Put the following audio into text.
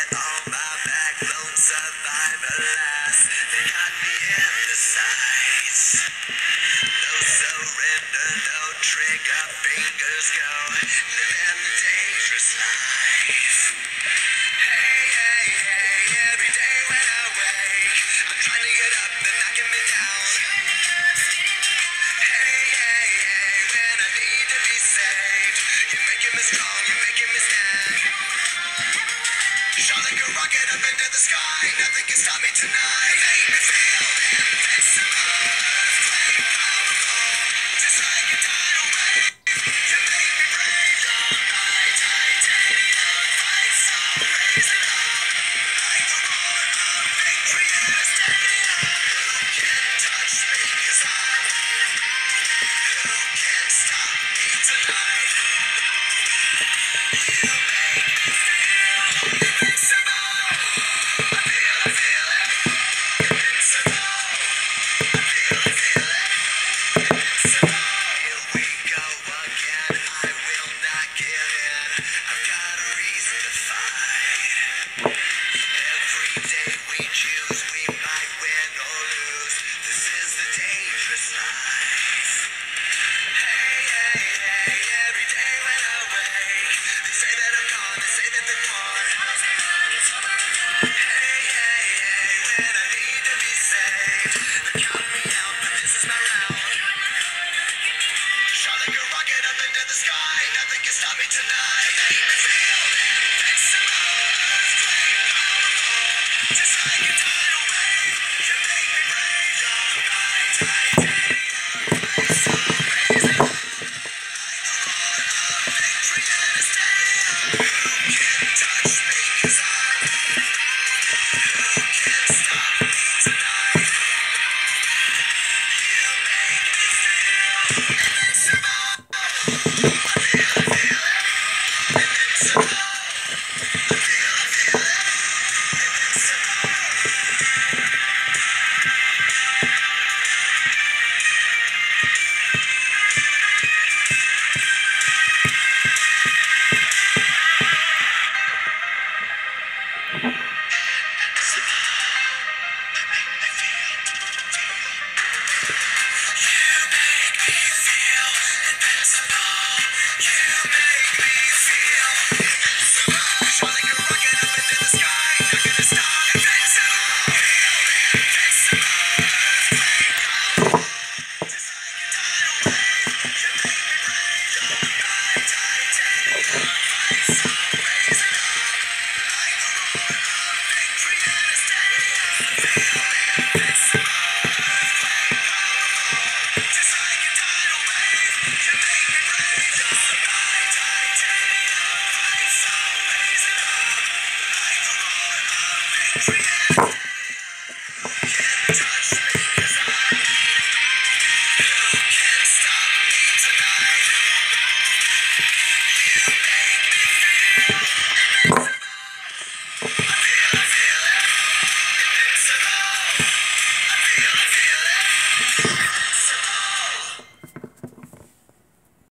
all my backbone survivor last. They got me in the sights. No surrender, no trigger, fingers go. Living the dangerous life. Hey, hey, hey, every day when I wake, I'm trying to get up and knocking me down. Hey, hey, hey, when I need to be saved, you're making me strong, you're making me stand. Shot like a rocket up into the sky, nothing can stop me tonight. Make me feel invincible, earthquake powerful, just like a tidal wave. You make me brave, you're my titanium fight song, raise it up like the roar of victory in a stadium. Who can touch me, 'cause who can stop me tonight? You make me feel invincible. I feel it, invincible. I feel it, invincible. Here we go again, I will not give in. I've got a reason to fight. Every day we choose, we might win or lose. This is the dangerous life. Hey, hey, hey, every day when I wake, they say that I'm gone, they say that they're gone. Hey, hey, hey, when I need to be saved, they count me out, but this is my round. Shot like a rocket up into the sky, nothing can stop me tonight. Make me feel invincible, earthquake powerful, just like a tidal wave. You make me brave, you're my titanium fight song, raise it up like the roar of victory in a stadium. Who can touch me, 'cause who can stop me tonight? You make me feel invincible. I feel it, invincible. I feel it, invincible. You make me feel invincible. You make